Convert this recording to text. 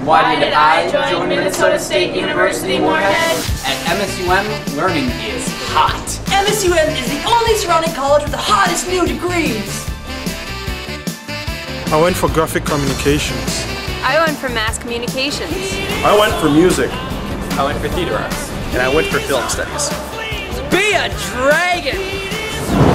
Why did I join Minnesota State University, Moorhead? At MSUM, learning is hot. MSUM is the only surrounding college with the hottest new degrees. I went for graphic communications. I went for mass communications. I went for music. I went for theater arts. And I went for film studies. Be a dragon!